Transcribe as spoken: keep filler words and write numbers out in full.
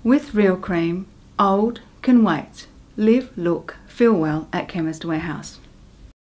With real cream, old can wait. Live, look, feel well at Chemist Warehouse.